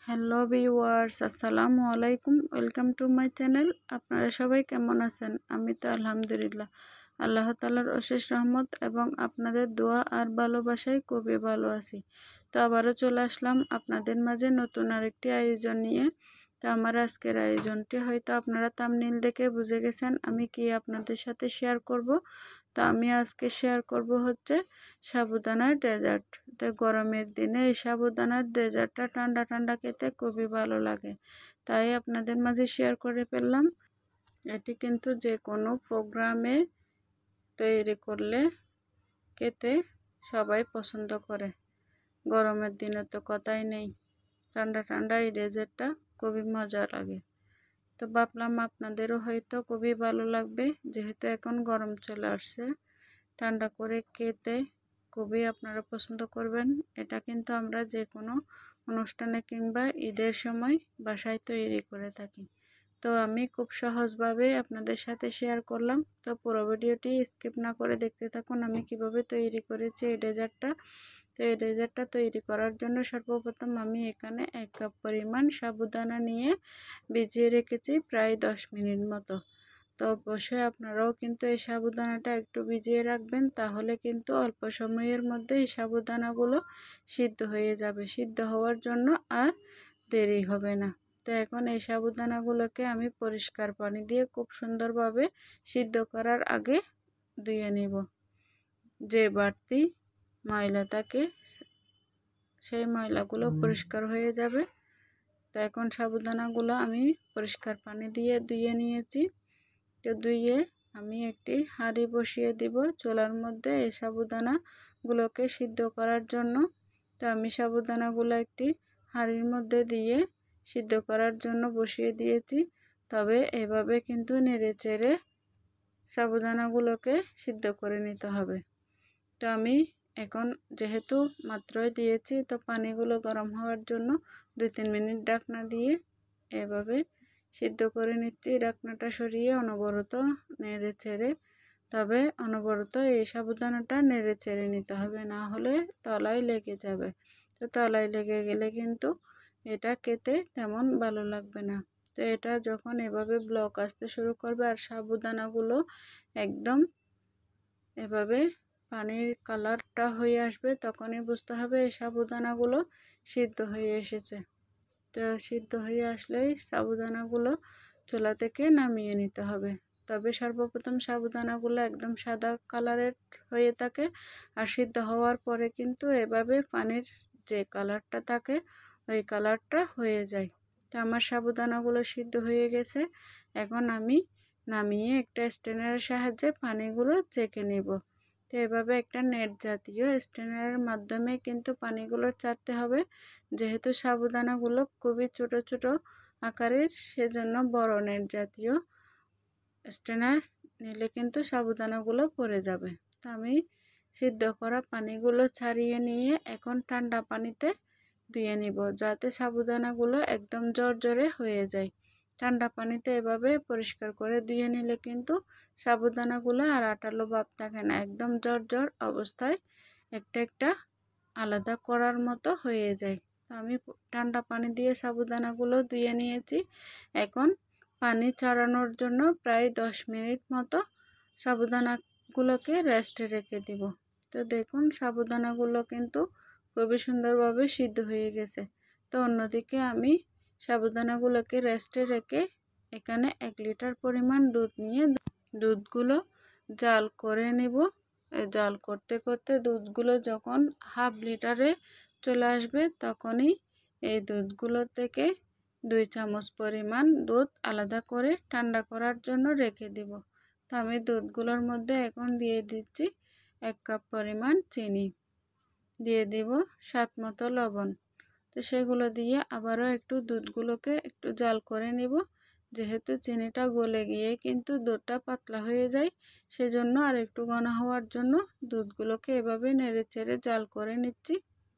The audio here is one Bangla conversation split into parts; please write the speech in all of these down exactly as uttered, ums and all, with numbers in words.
হ্যালো ভিউয়ার্স, আসসালামু আলাইকুম। Welcome to my channel. আপনারা সবাই কেমন আছেন? আমি তো আলহামদুলিল্লাহ, আল্লাহ তাআলার অশেষ রহমত এবং আপনাদের দোয়া আর ভালোবাসায় খুবই ভালো আছি। তো আবারও চলে আসলাম আপনাদের মাঝে নতুন আরেকটি আয়োজন নিয়ে। তো আমার আজকের আয়োজনটি হয়তো আপনারা থাম্বনেইল দেখে বুঝে গেছেন আমি কি আপনাদের সাথে শেয়ার করব। তো আমি আজকে শেয়ার করব হচ্ছে সাবুদানার ডেজার্ট। তো গরমের দিনে এই সাবুদানার ডেজার্টটা ঠান্ডা ঠান্ডা খেতে খুবই ভালো লাগে, তাই আপনাদের মাঝে শেয়ার করে ফেললাম। এটি কিন্তু যে কোনো প্রোগ্রামে তৈরি করলে খেতে সবাই পছন্দ করে। গরমের দিনে তো কথাই নেই, ঠান্ডা ঠান্ডা এই ডেজার্টটা খুবই মজা লাগে। তো ভাবলাম আপনাদেরও হয়তো খুবই ভালো লাগবে, যেহেতু এখন গরম চলে আসছে, ঠান্ডা করে খেতে খুবই আপনারা পছন্দ করবেন। এটা কিন্তু আমরা যে কোনো অনুষ্ঠানে কিংবা ঈদের সময় বাসায় তৈরি করে থাকি। তো আমি খুব সহজভাবে আপনাদের সাথে শেয়ার করলাম। তো পুরো ভিডিওটি স্কিপ না করে দেখতে থাকুন আমি কিভাবে তৈরি করেছি এই ডেজার্টটা। তো এই ডেজার্টটা তৈরি করার জন্য সর্বপ্রথম আমি এখানে এক কাপ পরিমাণ সাবুদানা নিয়ে ভিজিয়ে রেখেছি প্রায় দশ মিনিট মতো। তো অবশ্যই আপনারাও কিন্তু এই সাবুদানাটা একটু ভিজিয়ে রাখবেন, তাহলে কিন্তু অল্প সময়ের মধ্যে এই সাবুদানাগুলো সিদ্ধ হয়ে যাবে। সিদ্ধ হওয়ার জন্য আর দেরি হবে না। তো এখন এই সাবুদানাগুলোকে আমি পরিষ্কার পানি দিয়ে খুব সুন্দরভাবে সিদ্ধ করার আগে ধুয়ে নেব। যে বাড়তি ময়লা থাকে সেই ময়লাগুলো পরিষ্কার হয়ে যাবে। তো এখন সাবুদানাগুলো আমি পরিষ্কার পানি দিয়ে ধুয়ে নিয়েছি। তো ধুয়ে আমি একটি হাঁড়ি বসিয়ে দিব চুলার মধ্যে এই সাবুদানাগুলোকে সিদ্ধ করার জন্য। তো আমি সাবুদানাগুলো একটি হাঁড়ির মধ্যে দিয়ে সিদ্ধ করার জন্য বসিয়ে দিয়েছি। তবে এভাবে কিন্তু নেড়ে চেড়ে সাবুদানাগুলোকে সিদ্ধ করে নিতে হবে। তো আমি এখন যেহেতু মাত্রই দিয়েছি, তো পানিগুলো গরম হওয়ার জন্য দুই তিন মিনিট ঢাকনা দিয়ে এভাবে সিদ্ধ করে নিচ্ছি। ঢাকনাটা সরিয়ে অনবরত নেড়ে চেড়ে, তবে অনবরত এই সাবুদানাটা নেড়ে চেড়ে নিতে হবে, না হলে তলায় লেগে যাবে। তো তলায় লেগে গেলে কিন্তু এটা খেতে তেমন ভালো লাগবে না। তো এটা যখন এভাবে ব্লক আসতে শুরু করবে আর সাবুদানাগুলো একদম এভাবে পানির কালারটা হয়ে আসবে, তখনই বুঝতে হবে এই সাবুদানাগুলো সিদ্ধ হয়ে এসেছে। তো সিদ্ধ হয়ে আসলেই সাবুদানাগুলো চুলা থেকে নামিয়ে নিতে হবে। তবে সর্বপ্রথম সাবুদানাগুলো একদম সাদা কালারের হয়ে থাকে, আর সিদ্ধ হওয়ার পরে কিন্তু এভাবে পানির যে কালারটা থাকে ওই কালারটা হয়ে যায়। তো আমার সাবুদানাগুলো সিদ্ধ হয়ে গেছে। এখন আমি নামিয়ে একটা স্ট্রেনারের সাহায্যে পানিগুলো চেকে নেব। তো এভাবে একটা নেট জাতীয় স্ট্রেনারের মাধ্যমে কিন্তু পানিগুলো চাটতে হবে। যেহেতু সাবুদানাগুলো খুবই ছোট ছোট আকারের, সেজন্য বড় নেট জাতীয় স্ট্রেনার নিলে কিন্তু সাবুদানাগুলো পড়ে যাবে। তো আমি সিদ্ধ করা পানিগুলো ছাড়িয়ে নিয়ে এখন ঠান্ডা পানিতে ধুয়ে নিব, যাতে সাবুদানাগুলো একদম জর্জরে হয়ে যায়। ঠান্ডা পানিতে এভাবে পরিষ্কার করে ধুয়ে নিলে কিন্তু সাবুদানাগুলো আর আঠালো ভাব থাকে না, একদম জর্জর অবস্থায় একটা একটা আলাদা করার মতো হয়ে যায়। তো আমি ঠান্ডা পানি দিয়ে সাবুদানাগুলো ধুয়ে নিয়েছি। এখন পানি ছড়ানোর জন্য প্রায় দশ মিনিট মতো সাবুদানাগুলোকে রেস্টে রেখে দিব। তো দেখুন সাবুদানাগুলো কিন্তু খুবই সুন্দরভাবে সিদ্ধ হয়ে গেছে। তো অন্যদিকে আমি সাবুদানাগুলোকে রেস্টে রেখে এখানে এক লিটার পরিমাণ দুধ নিয়ে দুধগুলো জাল করে নেব। জাল করতে করতে দুধগুলো যখন হাফ লিটারে চলে আসবে, তখনই এই দুধগুলো থেকে দুই চামচ পরিমাণ দুধ আলাদা করে ঠান্ডা করার জন্য রেখে দিব। তো আমি দুধগুলোর মধ্যে এখন দিয়ে দিচ্ছি এক কাপ পরিমাণ চিনি, দিয়ে দিব স্বাদ মতো লবণ। তো সেগুলো দিয়ে আবারও একটু দুধগুলোকে একটু জাল করে নেব। যেহেতু চিনিটা গলে গিয়ে কিন্তু দুধটা পাতলা হয়ে যায়, সেজন্য আর একটু ঘন হওয়ার জন্য দুধগুলোকে এভাবে নেড়ে চেড়ে জাল করে নিচ্ছি।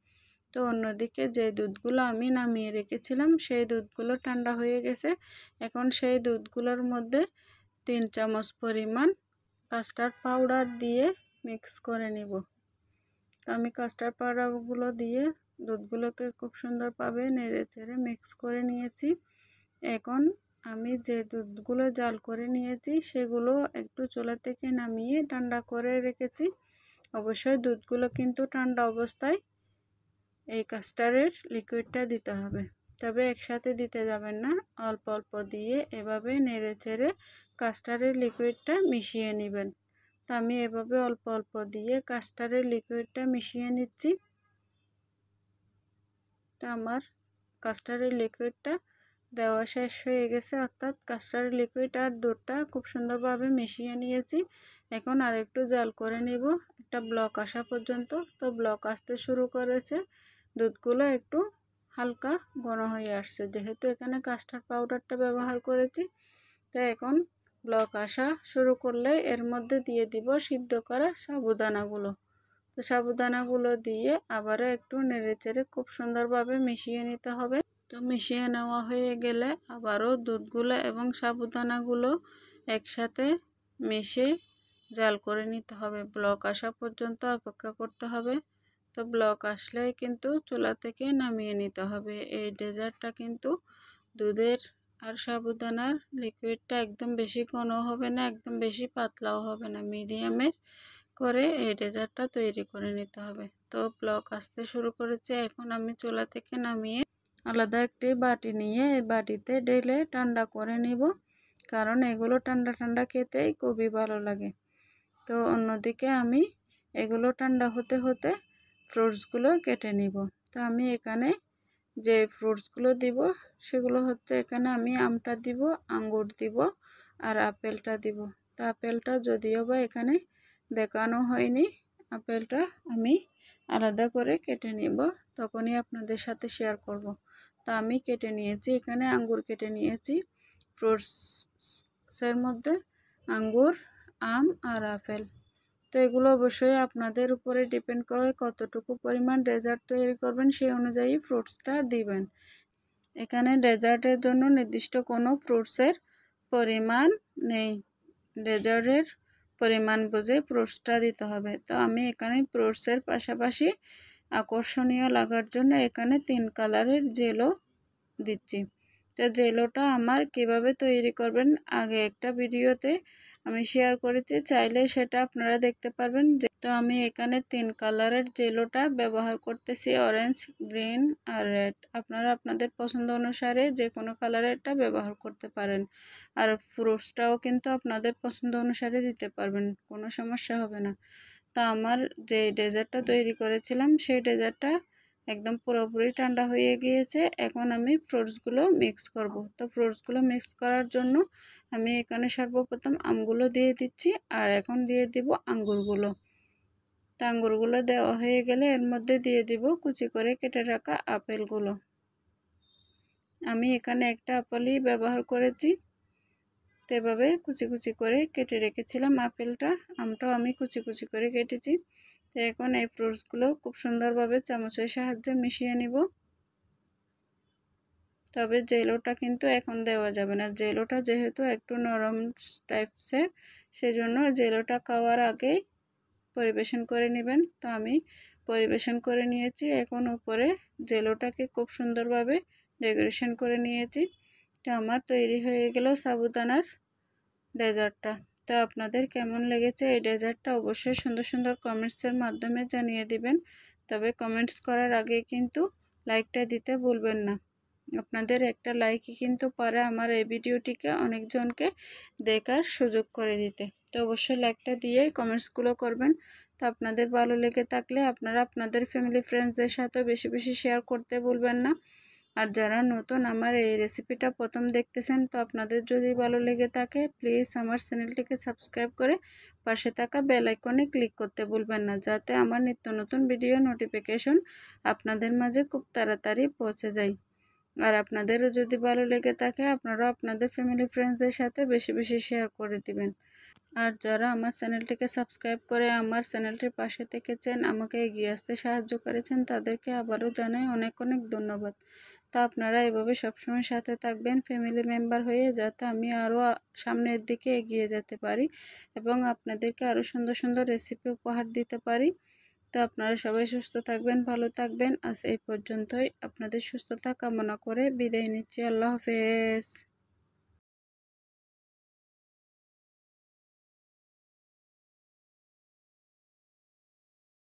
তো অন্যদিকে যে দুধগুলো আমি নামিয়ে রেখেছিলাম সেই দুধগুলো ঠান্ডা হয়ে গেছে। এখন সেই দুধগুলোর মধ্যে তিন চামচ পরিমাণ কাস্টার্ড পাউডার দিয়ে মিক্স করে নিব। তো আমি কাস্টার্ড পাউডারগুলো দিয়ে দুধগুলোকে খুব সুন্দরভাবে নেড়ে চেড়ে মিক্স করে নিয়েছি। এখন আমি যে দুধগুলো জাল করে নিয়েছি সেগুলো একটু চুলা থেকে নামিয়ে ঠান্ডা করে রেখেছি। অবশ্যই দুধগুলো কিন্তু ঠান্ডা অবস্থায় এই কাস্টার্ডের লিকুইডটা দিতে হবে, তবে একসাথে দিতে যাবেন না, অল্প অল্প দিয়ে এভাবে নেড়ে চেড়ে কাস্টার্ডের লিকুইডটা মিশিয়ে নেবেন। তো আমি এভাবে অল্প অল্প দিয়ে কাস্টার্ডের লিকুইডটা মিশিয়ে নিচ্ছি। তো আমার কাস্টার্ডের লিকুইডটা দেওয়া শেষ হয়ে গেছে, অর্থাৎ কাস্টার্ড লিকুইড আর দুধটা খুব সুন্দরভাবে মিশিয়ে নিয়েছি। এখন আর একটু জাল করে নেব একটা ব্লক আসা পর্যন্ত। তো ব্লক আসতে শুরু করেছে, দুধগুলো একটু হালকা ঘন হয়ে আসছে, যেহেতু এখানে কাস্টার্ড পাউডারটা ব্যবহার করেছি। তো এখন ব্লক আসা শুরু করলে এর মধ্যে দিয়ে দিব সিদ্ধ করা সাবুদানাগুলো। তো সাবুদানাগুলো দিয়ে আবারও একটু নেড়ে চেড়ে খুব সুন্দরভাবে মিশিয়ে নিতে হবে। তো মিশিয়ে নেওয়া হয়ে গেলে আবারও দুধগুলো এবং সাবুদানাগুলো একসাথে মিশে জাল করে নিতে হবে। ব্লক আসা পর্যন্ত অপেক্ষা করতে হবে। তো ব্লক আসলেই কিন্তু চুলা থেকে নামিয়ে নিতে হবে। এই ডেজার্টটা কিন্তু দুধের আর সাবুদানার লিকুইডটা একদম বেশি ঘন হবে না, একদম বেশি পাতলাও হবে না, মিডিয়ামের করে এই ডেজার্টটা তৈরি করে নিতে হবে। তো ব্লক আসতে শুরু করেছে, এখন আমি চুলা থেকে নামিয়ে আলাদা একটি বাটি নিয়ে এই বাটিতে ঢেলে ঠান্ডা করে নিব, কারণ এগুলো ঠান্ডা ঠান্ডা খেতেই খুবই ভালো লাগে। তো অন্যদিকে আমি এগুলো ঠান্ডা হতে হতে ফ্রুটসগুলো কেটে নিব। তো আমি এখানে যে ফ্রুটসগুলো দিব সেগুলো হচ্ছে, এখানে আমি আমটা দিব, আঙ্গুর দিব আর আপেলটা দিব। তো আপেলটা যদিও বা এখানে দেখানো হয়নি, আপেলটা আমি আলাদা করে কেটে নিব, তখনই আপনাদের সাথে শেয়ার করব। তো আমি কেটে নিয়েছি, এখানে আঙ্গুর কেটে নিয়েছি। ফ্রুটসের মধ্যে আঙ্গুর, আম আর আপেল। তো এগুলো অবশ্যই আপনাদের উপরে ডিপেন্ড করে কতটুকু পরিমাণ ডেজার্ট তৈরি করবেন, সেই অনুযায়ী ফ্রুটসটা দিবেন। এখানে ডেজার্টের জন্য নির্দিষ্ট কোনো ফ্রুটসের পরিমাণ নেই, ডেজার্টের পরিমাণ বুঝে ফ্রুটসটা দিতে হবে। তো আমি এখানে ফ্রুটসের পাশাপাশি আকর্ষণীয় লাগার জন্য এখানে তিন কালারের জেলও দিচ্ছি। তো জেলোটা আমার কিভাবে তৈরি করবেন আগে একটা ভিডিওতে আমি শেয়ার করেছি, চাইলে সেটা আপনারা দেখতে পারবেন। তো আমি এখানে তিন কালারের জেলোটা ব্যবহার করতেছি, অরেঞ্জ, গ্রিন আর রেড। আপনারা আপনাদের পছন্দ অনুসারে যে কোনো কালারেরটা ব্যবহার করতে পারেন, আর ফ্রুটসটাও কিন্তু আপনাদের পছন্দ অনুসারে দিতে পারবেন, কোনো সমস্যা হবে না। তো আমার যে ডেজার্টটা তৈরি করেছিলাম সেই ডেজার্টটা একদম পুরোপুরি ঠান্ডা হয়ে গিয়েছে। এখন আমি ফ্রুটসগুলো মিক্স করব। তো ফ্রুটসগুলো মিক্স করার জন্য আমি এখানে সর্বপ্রথম আমগুলো দিয়ে দিচ্ছি, আর এখন দিয়ে দিব আঙ্গুরগুলো। তো আঙ্গুরগুলো দেওয়া হয়ে গেলে এর মধ্যে দিয়ে দিব কুচি করে কেটে রাখা আপেলগুলো। আমি এখানে একটা আপেলই ব্যবহার করেছি, তো এভাবে কুচি কুচি করে কেটে রেখেছিলাম আপেলটা, আমটাও আমি কুচি কুচি করে কেটেছি। তো এখন এই ফ্রুটসগুলো খুব সুন্দরভাবে চামচের সাহায্যে মিশিয়ে নিব। তবে জেলোটা কিন্তু এখন দেওয়া যাবে না, জেলোটা যেহেতু একটু নরম টাইপসের, সেজন্য জেলোটা খাওয়ার আগেই পরিবেশন করে নেবেন। তো আমি পরিবেশন করে নিয়েছি, এখন উপরে জেলোটাকে খুব সুন্দরভাবে ডেকোরেশন করে নিয়েছি। তো আমার তৈরি হয়ে গেল সাবুদানার ডেজার্টটা। তো আপনাদের কেমন লেগেছে এই ডেজার্টটা অবশ্যই সুন্দর সুন্দর কমেন্টসের মাধ্যমে জানিয়ে দিবেন। তবে কমেন্টস করার আগে কিন্তু লাইকটা দিতে ভুলবেন না, আপনাদের একটা লাইকই কিন্তু পারে আমার এই ভিডিওটিকে অনেকজনকে দেখার সুযোগ করে দিতে। তো অবশ্যই লাইকটা দিয়ে কমেন্টসগুলো করবেন। তো আপনাদের ভালো লেগে থাকলে আপনারা আপনাদের ফ্যামিলি ফ্রেন্ডসদের সাথে বেশি বেশি শেয়ার করতে ভুলবেন না। আর যারা নতুন আমার এই রেসিপিটা প্রথম দেখতেছেন, তো আপনাদের যদি ভালো লেগে থাকে প্লিজ আমার চ্যানেলটিকে সাবস্ক্রাইব করে পাশে থাকা বেল আইকনে ক্লিক করতে ভুলবেন না, যাতে আমার নিত্য নতুন ভিডিও নোটিফিকেশন আপনাদের মাঝে খুব তাড়াতাড়ি পৌঁছে যায়। আর আপনাদেরও যদি ভালো লেগে থাকে আপনারা আপনাদের ফ্যামিলি ফ্রেন্ডসদের সাথে বেশি বেশি শেয়ার করে দিবেন। আর যারা আমার চ্যানেলটিকে সাবস্ক্রাইব করে আমার চ্যানেলটির পাশে থেকেছেন, আমাকে এগিয়ে আসতে সাহায্য করেছেন, তাদেরকে আবারও জানাই অনেক অনেক ধন্যবাদ। তো আপনারা এভাবে সবসময় সাথে থাকবেন ফ্যামিলি মেম্বার হয়ে, যাতে আমি আরও সামনের দিকে এগিয়ে যেতে পারি এবং আপনাদেরকে আরও সুন্দর সুন্দর রেসিপি উপহার দিতে পারি। তো আপনারা সবাই সুস্থ থাকবেন, ভালো থাকবেন। আজ এই পর্যন্তই। আপনাদের সুস্থতা কামনা করে বিদায় নিচ্ছি। আল্লাহ হাফেজ।